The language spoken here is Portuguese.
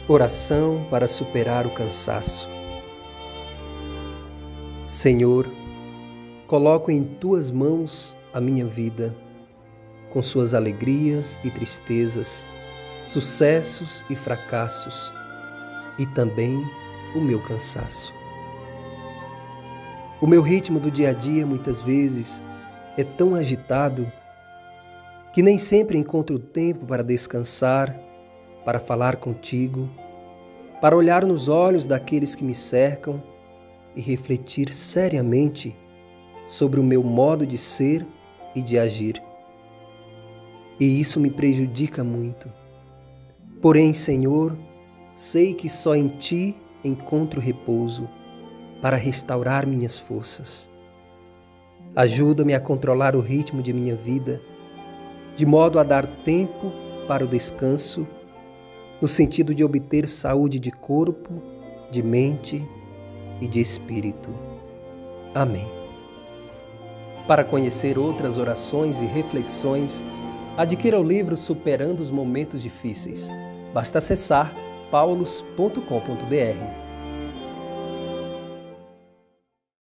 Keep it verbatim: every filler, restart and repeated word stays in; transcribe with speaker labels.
Speaker 1: Oração para superar o cansaço. Senhor, coloco em Tuas mãos a minha vida, com suas alegrias e tristezas, sucessos e fracassos, e também o meu cansaço. O meu ritmo do dia a dia muitas vezes é tão agitado que nem sempre encontro tempo para descansar, para falar contigo, para olhar nos olhos daqueles que me cercam e refletir seriamente sobre o meu modo de ser e de agir. E isso me prejudica muito. Porém, Senhor, sei que só em Ti encontro repouso para restaurar minhas forças. Ajuda-me a controlar o ritmo de minha vida, de modo a dar tempo para o descanso, no sentido de obter saúde de corpo, de mente e de espírito. Amém. Para conhecer outras orações e reflexões, adquira o livro Superando os Momentos Difíceis. Basta acessar paulos ponto com ponto br.